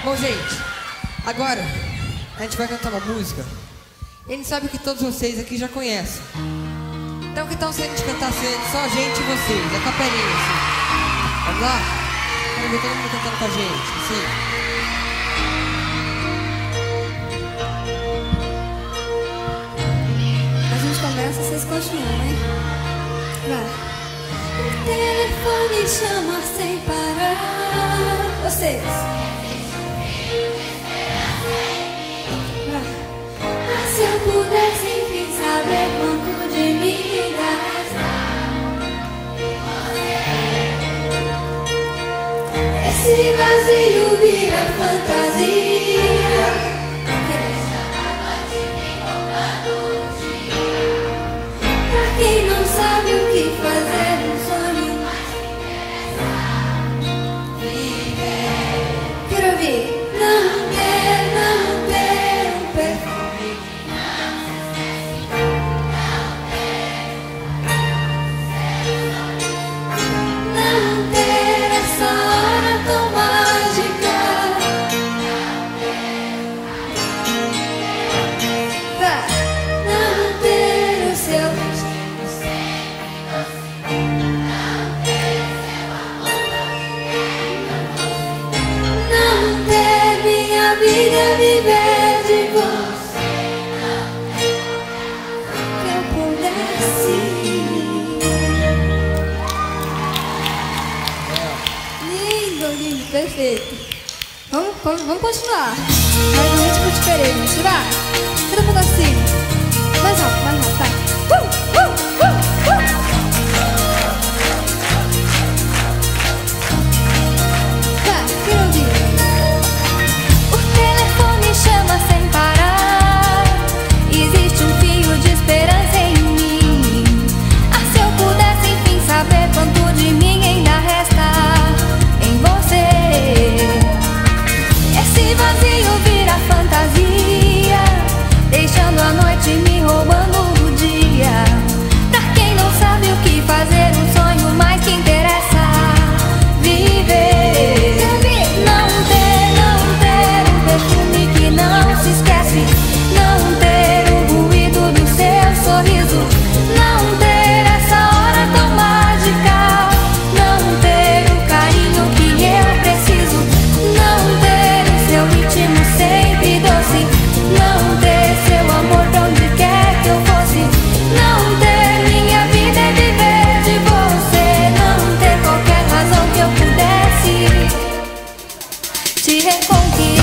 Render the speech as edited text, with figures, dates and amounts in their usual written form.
Bom, gente, agora a gente vai cantar uma música. E a gente sabe que todos vocês aqui já conhecem. Então que tal se a gente cantasse só a gente e vocês, a capelinha, assim? Vamos lá? Quero ver todo mundo cantando com a gente, assim. A gente começa, vocês continuam, hein? Vai. O telefone chama sem parar. Vocês. Vai. Ah, se eu pudesse enfim saber quanto de mim ainda resta. Esse vazio vira fantasia. Quem não sabe o que fazer, um sonho mais que interessa viver. Quero ouvir. Não ter um perfume que não se esquece. Não ter essa hora tão mágica. Não ter o seu vida viver de você. Que eu pudesse. Lindo, lindo, perfeito. Vamos continuar. Mas um ritmo diferente, vai. Todo mundo assim. Mais rápido, vai. Sem parar, existe um fio de esperança em mim. Ah, se eu pudesse enfim saber quanto de mim ainda resta em você. Esse vazio vira fantasia, deixando a noite me roubando o dia. Pra quem não sabe o que fazer, um sonho mais que interessa viver. Não ter um perfume que não se esquece, não ter o ruído do seu sorriso, não ter essa hora tão mágica, não ter o carinho que eu preciso, não ter o seu ritmo sempre doce, não ter seu amor pra onde quer que eu fosse, não ter minha vida é viver de você, não ter qualquer razão que eu pudesse te reconquistar.